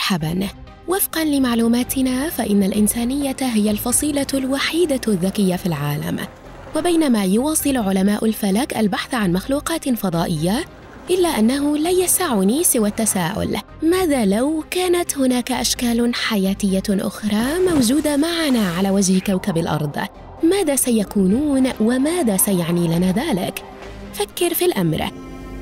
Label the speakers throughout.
Speaker 1: مرحباً. وفقاً لمعلوماتنا فإن الإنسانية هي الفصيلة الوحيدة الذكية في العالم، وبينما يواصل علماء الفلك البحث عن مخلوقات فضائية، إلا أنه لا يسعني سوى التساؤل: ماذا لو كانت هناك أشكال حياتية أخرى موجودة معنا على وجه كوكب الأرض؟ ماذا سيكونون وماذا سيعني لنا ذلك؟ فكر في الأمر.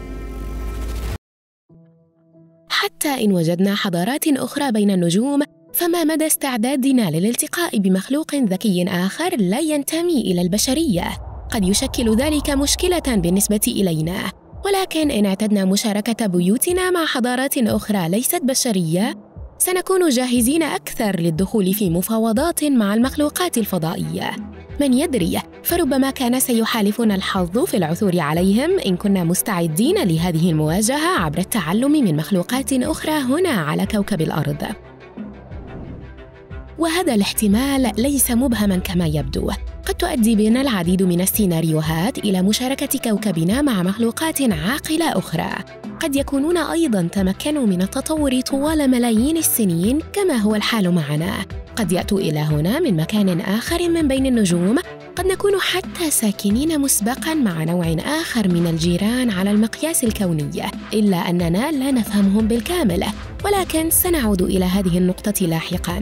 Speaker 1: حتى إن وجدنا حضارات أخرى بين النجوم، فما مدى استعدادنا للالتقاء بمخلوق ذكي آخر لا ينتمي إلى البشرية؟ قد يشكل ذلك مشكلة بالنسبة إلينا، ولكن إن اعتدنا مشاركة بيوتنا مع حضارات أخرى ليست بشرية، سنكون جاهزين أكثر للدخول في مفاوضات مع المخلوقات الفضائية. من يدري، فربما كان سيحالفنا الحظ في العثور عليهم إن كنا مستعدين لهذه المواجهة عبر التعلم من مخلوقات أخرى هنا على كوكب الأرض. وهذا الاحتمال ليس مبهماً كما يبدو. قد تؤدي بنا العديد من السيناريوهات إلى مشاركة كوكبنا مع مخلوقات عاقلة أخرى. قد يكونون أيضاً تمكنوا من التطور طوال ملايين السنين كما هو الحال معنا. قد يأتوا إلى هنا من مكان آخر من بين النجوم. قد نكون حتى ساكنين مسبقاً مع نوع آخر من الجيران على المقياس الكوني، إلا أننا لا نفهمهم بالكامل، ولكن سنعود إلى هذه النقطة لاحقاً.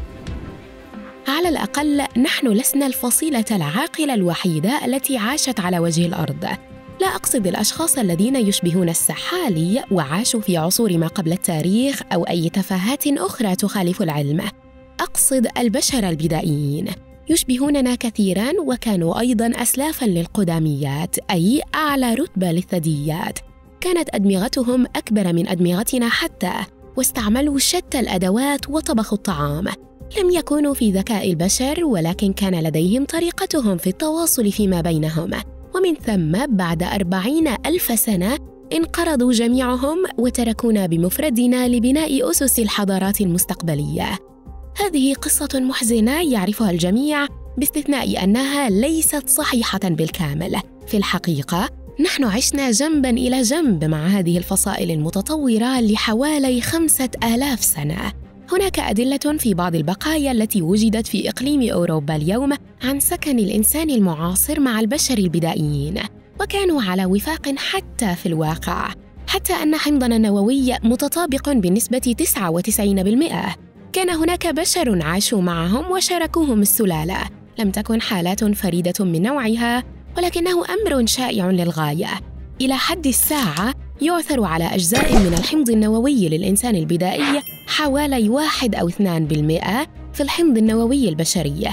Speaker 1: على الأقل نحن لسنا الفصيلة العاقلة الوحيدة التي عاشت على وجه الأرض. لا أقصد الأشخاص الذين يشبهون السحالي وعاشوا في عصور ما قبل التاريخ أو أي تفاهات أخرى تخالف العلم. أقصد البشر البدائيين، يشبهوننا كثيراً وكانوا أيضاً أسلافاً للقداميات، أي أعلى رتبة للثدييات. كانت أدمغتهم أكبر من أدمغتنا حتى، واستعملوا شتى الأدوات وطبخوا الطعام. لم يكونوا في ذكاء البشر، ولكن كان لديهم طريقتهم في التواصل فيما بينهم. ومن ثم بعد 40,000 سنة انقرضوا جميعهم وتركونا بمفردنا لبناء أسس الحضارات المستقبلية. هذه قصة محزنة يعرفها الجميع، باستثناء أنها ليست صحيحة بالكامل. في الحقيقة نحن عشنا جنباً إلى جنب مع هذه الفصائل المتطورة لحوالي 5,000 سنة. هناك أدلة في بعض البقايا التي وجدت في إقليم أوروبا اليوم عن سكن الإنسان المعاصر مع البشر البدائيين، وكانوا على وفاق حتى في الواقع، حتى أن حمضنا النووي متطابق بنسبة 99%. كان هناك بشر عاشوا معهم وشاركوهم السلالة. لم تكن حالات فريدة من نوعها، ولكنه أمر شائع للغاية. إلى حد الساعة يعثر على أجزاء من الحمض النووي للإنسان البدائي حوالي 1 أو 2% في الحمض النووي البشري.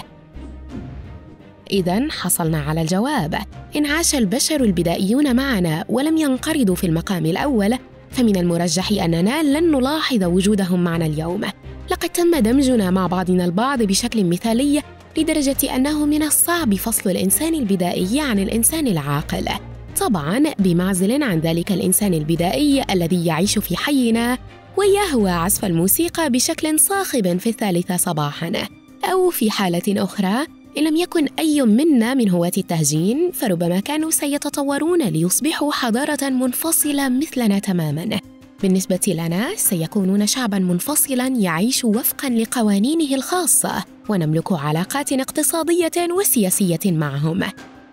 Speaker 1: إذن حصلنا على الجواب: إن عاش البشر البدائيون معنا ولم ينقرضوا في المقام الأول، فمن المرجح أننا لن نلاحظ وجودهم معنا اليوم. لقد تم دمجنا مع بعضنا البعض بشكل مثالي، لدرجة أنه من الصعب فصل الإنسان البدائي عن الإنسان العاقل، طبعاً بمعزل عن ذلك الإنسان البدائي الذي يعيش في حينا ويهوى عزف الموسيقى بشكل صاخب في 3 صباحاً. أو في حالة أخرى، إن لم يكن أي منا من هواة التهجين، فربما كانوا سيتطورون ليصبحوا حضارة منفصلة مثلنا تماماً. بالنسبة لنا سيكونون شعباً منفصلاً يعيش وفقاً لقوانينه الخاصة، ونملك علاقات اقتصادية وسياسية معهم.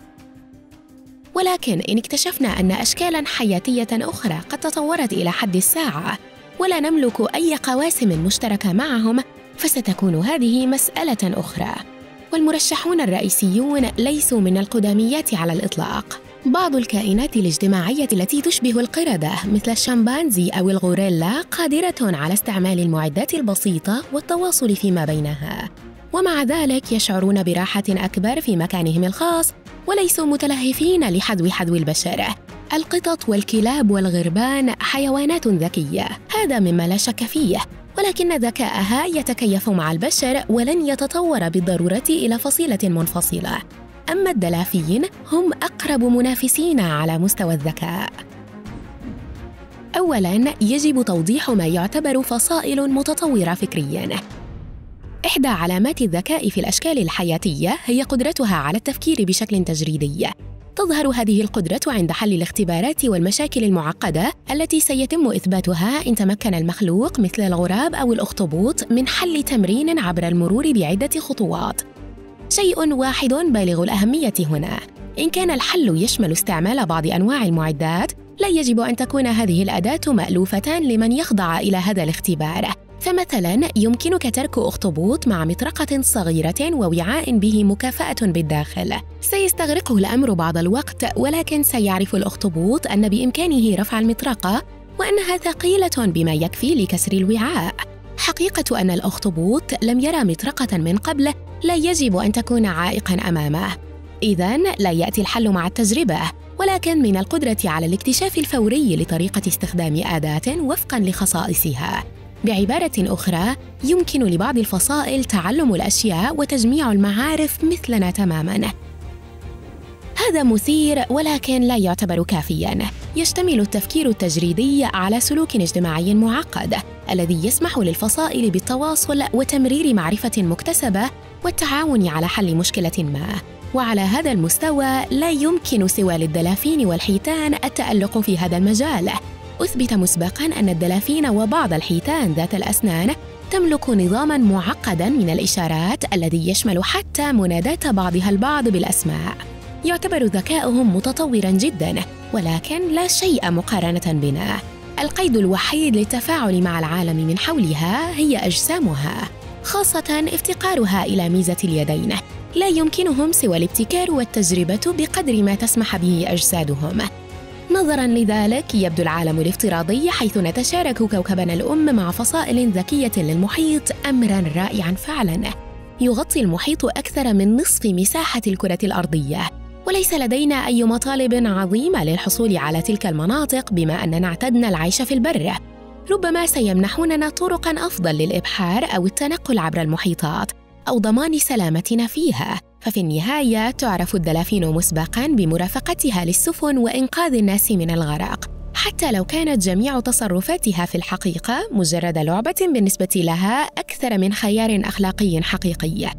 Speaker 1: ولكن إن اكتشفنا أن أشكالاً حياتية أخرى قد تطورت إلى حد الساعة ولا نملك أي قواسم مشتركة معهم، فستكون هذه مسألة أخرى. والمرشحون الرئيسيون ليسوا من القداميات على الإطلاق. بعض الكائنات الاجتماعية التي تشبه القردة مثل الشمبانزي أو الغوريلا قادرة على استعمال المعدات البسيطة والتواصل فيما بينها، ومع ذلك يشعرون براحة أكبر في مكانهم الخاص وليسوا متلهفين لحذو البشر. القطط والكلاب والغربان حيوانات ذكية، هذا مما لا شك فيه، ولكن ذكاءها يتكيف مع البشر ولن يتطور بالضرورة إلى فصيلة منفصلة. أما الدلافين هم أقرب منافسين على مستوى الذكاء. أولاً، يجب توضيح ما يعتبر فصائل متطورة فكرياً. إحدى علامات الذكاء في الأشكال الحياتية هي قدرتها على التفكير بشكل تجريدي. تظهر هذه القدرة عند حل الاختبارات والمشاكل المعقدة التي سيتم إثباتها إن تمكن المخلوق مثل الغراب أو الأخطبوط من حل تمرين عبر المرور بعدة خطوات. شيء واحد بالغ الأهمية هنا: إن كان الحل يشمل استعمال بعض أنواع المعدات، لا يجب أن تكون هذه الأداة مألوفة لمن يخضع إلى هذا الاختبار. فمثلاً يمكنك ترك أخطبوط مع مطرقة صغيرة ووعاء به مكافأة بالداخل. سيستغرقه الأمر بعض الوقت، ولكن سيعرف الأخطبوط أن بإمكانه رفع المطرقة وأنها ثقيلة بما يكفي لكسر الوعاء. حقيقة أن الأخطبوط لم يرى مطرقة من قبل لا يجب أن تكون عائقاً أمامه. إذن لا يأتي الحل مع التجربة، ولكن من القدرة على الاكتشاف الفوري لطريقة استخدام أداة وفقاً لخصائصها. بعبارة أخرى، يمكن لبعض الفصائل تعلم الأشياء وتجميع المعارف مثلنا تماماً. هذا مثير، ولكن لا يعتبر كافياً. يشتمل التفكير التجريدي على سلوك اجتماعي معقد الذي يسمح للفصائل بالتواصل وتمرير معرفة مكتسبة والتعاون على حل مشكلة ما. وعلى هذا المستوى لا يمكن سوى للدلافين والحيتان التألق في هذا المجال. أثبت مسبقاً أن الدلافين وبعض الحيتان ذات الأسنان تملك نظاماً معقداً من الإشارات الذي يشمل حتى مناداة بعضها البعض بالأسماء. يعتبر ذكاؤهم متطوراً جداً، ولكن لا شيء مقارنة بنا. القيد الوحيد للتفاعل مع العالم من حولها هي أجسامها، خاصة افتقارها إلى ميزة اليدين. لا يمكنهم سوى الابتكار والتجربة بقدر ما تسمح به أجسادهم. نظراً لذلك، يبدو العالم الافتراضي حيث نتشارك كوكبنا الأم مع فصائل ذكية للمحيط أمراً رائعاً فعلاً. يغطي المحيط أكثر من نصف مساحة الكرة الأرضية، وليس لدينا أي مطالب عظيمة للحصول على تلك المناطق بما أننا اعتدنا العيش في البر. ربما سيمنحوننا طرقاً أفضل للإبحار أو التنقل عبر المحيطات أو ضمان سلامتنا فيها. ففي النهاية تعرف الدلافين مسبقاً بمرافقتها للسفن وإنقاذ الناس من الغرق، حتى لو كانت جميع تصرفاتها في الحقيقة مجرد لعبة بالنسبة لها أكثر من خيار أخلاقي حقيقي.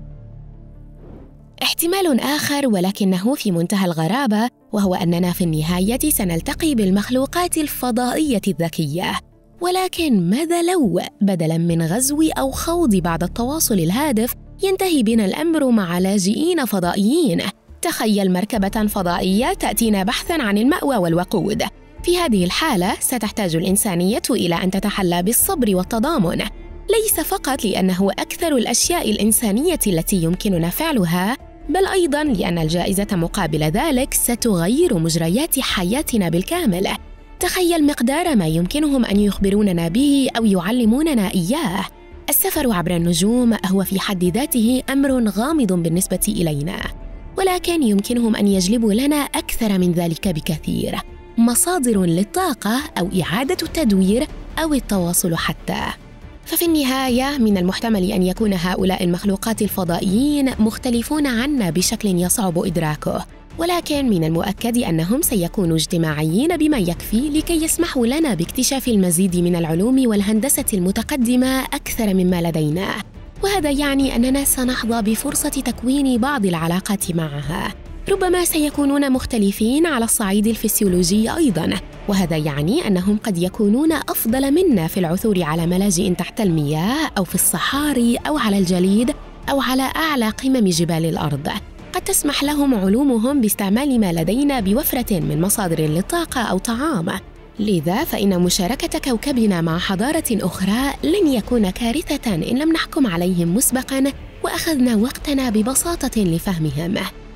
Speaker 1: احتمال آخر ولكنه في منتهى الغرابة، وهو أننا في النهاية سنلتقي بالمخلوقات الفضائية الذكية. ولكن ماذا لو بدلاً من غزو أو خوض بعد التواصل الهادف ينتهي بنا الأمر مع لاجئين فضائيين؟ تخيل مركبة فضائية تأتينا بحثاً عن المأوى والوقود. في هذه الحالة ستحتاج الإنسانية إلى أن تتحلى بالصبر والتضامن، ليس فقط لأنه أكثر الأشياء الإنسانية التي يمكننا فعلها، بل أيضاً لأن الجائزة مقابل ذلك ستغير مجريات حياتنا بالكامل. تخيل مقدار ما يمكنهم أن يخبروننا به أو يعلموننا إياه. السفر عبر النجوم هو في حد ذاته أمر غامض بالنسبة إلينا، ولكن يمكنهم أن يجلبوا لنا أكثر من ذلك بكثير: مصادر للطاقة أو إعادة التدوير أو التواصل حتى. ففي النهاية من المحتمل أن يكون هؤلاء المخلوقات الفضائيين مختلفون عنا بشكل يصعب إدراكه، ولكن من المؤكد أنهم سيكونوا اجتماعيين بما يكفي لكي يسمحوا لنا باكتشاف المزيد من العلوم والهندسة المتقدمة أكثر مما لدينا. وهذا يعني أننا سنحظى بفرصة تكوين بعض العلاقات معها. ربما سيكونون مختلفين على الصعيد الفسيولوجي أيضاً، وهذا يعني أنهم قد يكونون أفضل منا في العثور على ملاجئ تحت المياه أو في الصحاري أو على الجليد أو على أعلى قمم جبال الأرض. قد تسمح لهم علومهم باستعمال ما لدينا بوفرة من مصادر للطاقة أو طعام. لذا فإن مشاركة كوكبنا مع حضارة أخرى لن يكون كارثة إن لم نحكم عليهم مسبقاً وأخذنا وقتنا ببساطة لفهمهم.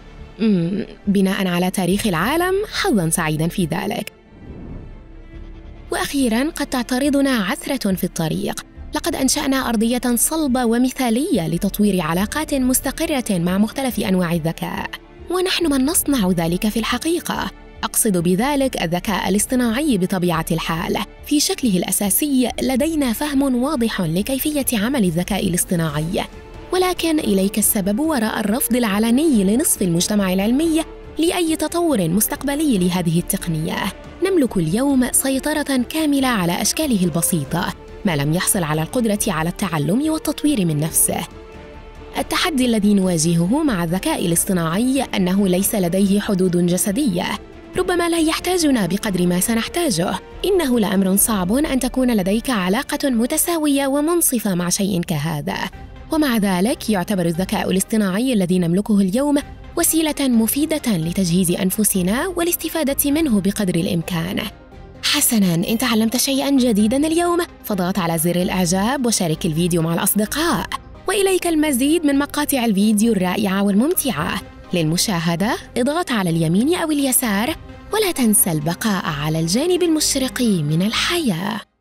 Speaker 1: بناء على تاريخ العالم، حظاً سعيداً في ذلك. وأخيراً قد تعترضنا عثرة في الطريق. لقد أنشأنا أرضية صلبة ومثالية لتطوير علاقات مستقرة مع مختلف أنواع الذكاء، ونحن من نصنع ذلك في الحقيقة. أقصد بذلك الذكاء الاصطناعي بطبيعة الحال. في شكله الأساسي لدينا فهم واضح لكيفية عمل الذكاء الاصطناعي، ولكن إليك السبب وراء الرفض العلني لنصف المجتمع العلمي لأي تطور مستقبلي لهذه التقنية. نملك اليوم سيطرة كاملة على أشكاله البسيطة، ما لم يحصل على القدرة على التعلم والتطوير من نفسه. التحدي الذي نواجهه مع الذكاء الاصطناعي أنه ليس لديه حدود جسدية، ربما لا يحتاجنا بقدر ما سنحتاجه. إنه لأمر صعب أن تكون لديك علاقة متساوية ومنصفة مع شيء كهذا، ومع ذلك يعتبر الذكاء الاصطناعي الذي نملكه اليوم وسيلة مفيدة لتجهيز أنفسنا والاستفادة منه بقدر الإمكان. حسناً، إن تعلمت شيئاً جديداً اليوم فاضغط على زر الإعجاب وشارك الفيديو مع الأصدقاء، وإليك المزيد من مقاطع الفيديو الرائعة والممتعة. للمشاهدة اضغط على اليمين أو اليسار، ولا تنسى البقاء على الجانب المشرق من الحياة.